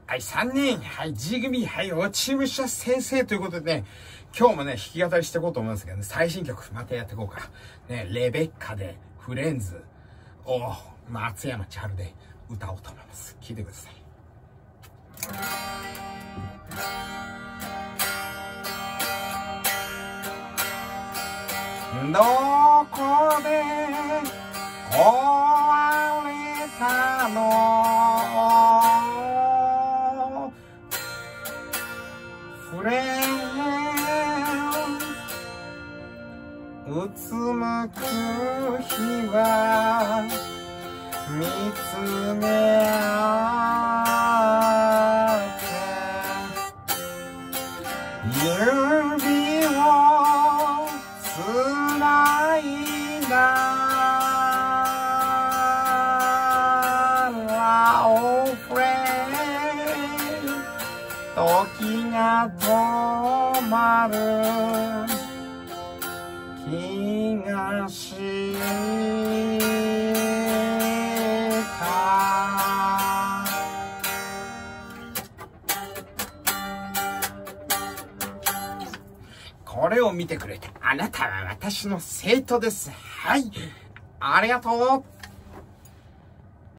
はい、3人、はい、G 組、はい、落ち武者先生ということでね、今日もね、弾き語りしていこうと思うんですけどね、最新曲、またやっていこうか。ね、レベッカで、フレンズを、松山千春で歌おうと思います。聴いてください。どこで壊れたの？フレンうつむく日は見つめ合って指をつないだら Oh friend 時が止まる気がしたこれを見てくれてあなたは私の生徒です。はい、ありがとう。